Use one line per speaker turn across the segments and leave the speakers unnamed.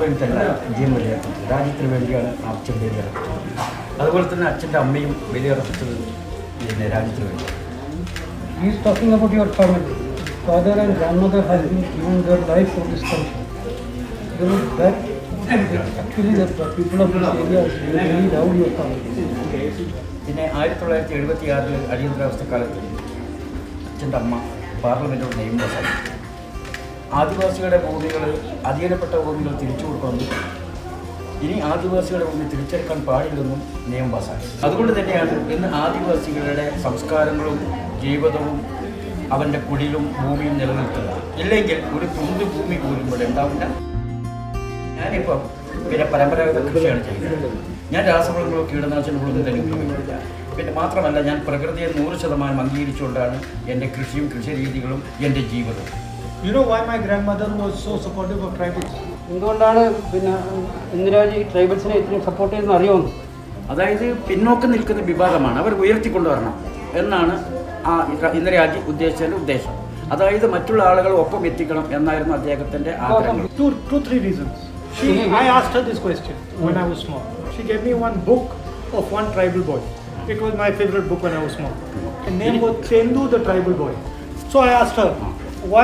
വേണ്ടി തന്നെ ജീവൻ ബലിയർപ്പിച്ചത്. രാജ്യത്തിന് വേണ്ടിയാണ് അച്ഛൻ ബലിയർപ്പിച്ചത്. അതുപോലെ തന്നെ അച്ഛൻ്റെ അമ്മയും ബലിയർപ്പിച്ചത് പിന്നെ രാജ്യത്തിന് വേണ്ടി.
He is talking about your family. Father and grandmother have been given their life for this country. You know that actually the people of this area really love your family.
പിന്നെ 1976 അടിയന്തരാവസ്ഥക്കാലത്ത് അച്ഛൻ്റെ അമ്മ പാർലമെൻറ്റോട് നിയമം പാസാക്കി. ആദിവാസികളുടെ ഭൂമികൾ, അധീനപ്പെട്ട ഭൂമികൾ തിരിച്ചു കൊടുക്കണം, ഇനി ആദിവാസികളുടെ ഭൂമി തിരിച്ചെടുക്കാൻ പാടില്ലെന്നും നിയമം പാസാക്കി. അതുകൊണ്ട് തന്നെയാണ് ഇന്ന് ആദിവാസികളുടെ സംസ്കാരങ്ങളും ജീവിതവും അവൻ്റെ കുടിലും ഭൂമിയും നിലനിൽക്കുന്നത്. ഇല്ലെങ്കിൽ ഒരു തുണ്ട് ഭൂമി പോലും ഇവിടെ ഉണ്ടാവില്ല. ഞാനിപ്പം പിന്നെ പരമ്പരാഗത കൃഷിയാണ് ചെയ്യുന്നത്. ഞാൻ രാസവളങ്ങളോ കീടനാശിനികളൊന്നും തന്നെ ഉപയോഗിക്കില്ല. പിന്നെ മാത്രമല്ല, ഞാൻ പ്രകൃതിയെ 100% അംഗീകരിച്ചുകൊണ്ടാണ് എൻ്റെ കൃഷിയും കൃഷിരീതികളും എൻ്റെ ജീവിതവും.
You know why my grandmother was so supportive of tribals?
എന്തുകൊണ്ടാണ് പിന്നെ ഇന്ദിരാജി ട്രൈബൽസിനെ ഇത്രയും സപ്പോർട്ട് ചെയ്യുന്നത് അറിയാമോ?
അതായത് പിന്നോക്കം നിൽക്കുന്ന വിഭാഗമാണ് അവർ ഉയർത്തിക്കൊണ്ടുവരണം എന്നാണ് ഇന്ദിരാജി ഉദ്ദേശിച്ചതിൻ്റെ ഉദ്ദേശം. അതായത് മറ്റുള്ള ആളുകൾ ഒപ്പം എത്തിക്കണം എന്നായിരുന്നു അദ്ദേഹത്തിൻ്റെ ആഗ്രഹങ്ങൾ.
Two, three reasons. I asked her this question when I was small. She gave me one book of one tribal boy. It was my favorite book when I was small. His name was Chendu the Tribal Boy. So I asked her, why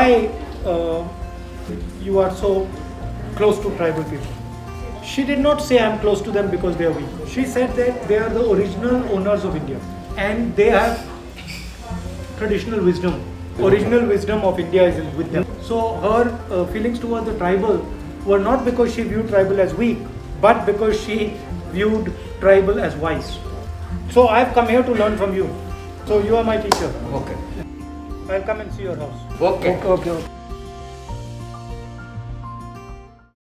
you are so close to tribal people? She did not say I'm close to them because they are weak. She said that they are the original owners of India and they have traditional wisdom. Original wisdom of India is with them. So her feelings towards the tribal were not because she viewed tribal as weak, but because she viewed tribal as wise. So I have come here to learn from you. So you are my teacher.
Okay.
I'll come and see your house.
Okay.
Okay.